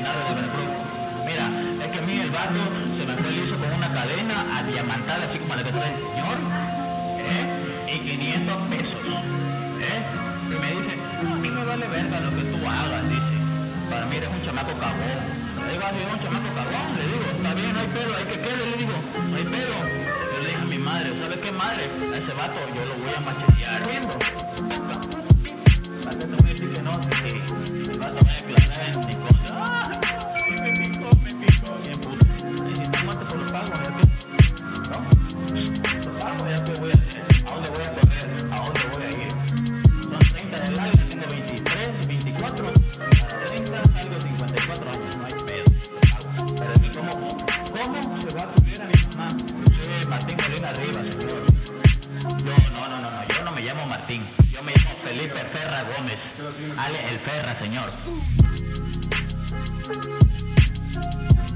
Bernardo de Veracruz. Mira, es que a mí el vato se me fue liso con una cadena adiamantada, así como la que trae el señor, y 500 pesos, y me dice, a mí me vale verga lo que tú hagas, dice, para mí eres un chamaco cagón. Le digo, así, un chamaco cagón, le digo, está bien, no hay pedo, hay que quede, le digo, no hay pedo. Yo le dije a mi madre, ¿sabes qué, madre? A ese vato yo lo voy a machetear, viendo. Te voy a decir que no, que el vato me declaró en mi cosa. Me picó, bien puto. Y si está muerto por los pagos, ¿ya qué? ¿No? Los pagos, ¿ya qué voy a hacer? ¿A dónde voy a correr? ¿A dónde voy a ir? Son 30 del año, tengo 23, 24. A 30 salgo 54 años, no hay pedo. Pero es que ¿cómo se va a subir a mi mamá? Sí, Martín Molina arriba, señor. Yo no me llamo Martín. Yo me llamo Felipe Ferra Gómez. Ale el Ferra, señor.